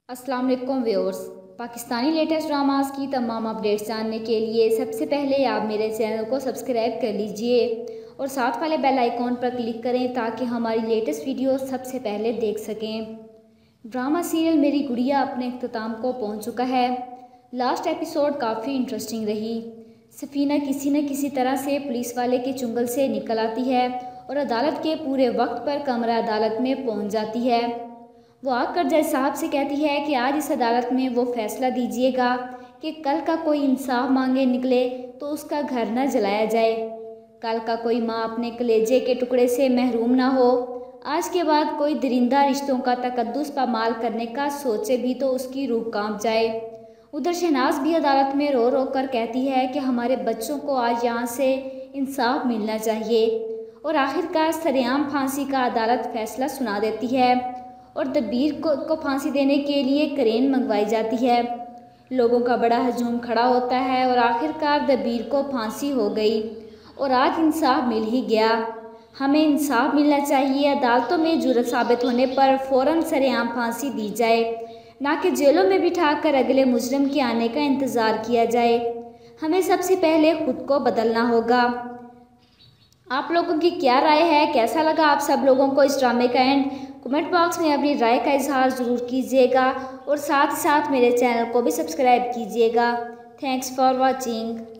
अस्सलाम वालेकुम viewers. Pakistani latest dramas की तमाम अपडेट्स जानने के लिए सबसे पहले आप मेरे चैनल को सब्सक्राइब कर लीजिए और साथ वाले बेल आइकॉन पर क्लिक करें ताकि हमारी लेटेस्ट वीडियो सबसे पहले देख सकें। ड्रामा सीरियल मेरी गुड़िया अपने इख्तिताम को पहुंच चुका है। लास्ट एपिसोड काफ़ी इंटरेस्टिंग रही। सफ़ीना किसी न किसी तरह से पुलिस वाले के चुंगल से निकल आती है और अदालत के पूरे वक्त पर कमरा अदालत में पहुँच जाती है। वो आकर जज साहब से कहती है कि आज इस अदालत में वो फैसला दीजिएगा कि कल का कोई इंसाफ मांगे निकले तो उसका घर न जलाया जाए। कल का कोई माँ अपने कलेजे के टुकड़े से महरूम ना हो। आज के बाद कोई दरिंदा रिश्तों का तकद्दुस पामाल करने का सोचे भी तो उसकी रूह कांप जाए। उधर शहनाज भी अदालत में रो रो कर कहती है कि हमारे बच्चों को आज यहाँ से इंसाफ मिलना चाहिए। और आखिरकार सरेआम फांसी का अदालत फैसला सुना देती है और दबीर को फांसी देने के लिए क्रेन मंगवाई जाती है। लोगों का बड़ा हजूम खड़ा होता है और आखिरकार दबीर को फांसी हो गई और आज इंसाफ मिल ही गया। हमें इंसाफ मिलना चाहिए। अदालतों में जुर्म साबित होने पर फ़ौरन सरेआम फांसी दी जाए, ना कि जेलों में बिठाकर अगले मुजरिम के आने का इंतज़ार किया जाए। हमें सबसे पहले खुद को बदलना होगा। आप लोगों की क्या राय है? कैसा लगा आप सब लोगों को इस ड्रामे का एंड? कमेंट बॉक्स में अपनी राय का इजहार ज़रूर कीजिएगा और साथ ही साथ मेरे चैनल को भी सब्सक्राइब कीजिएगा। Thanks for watching.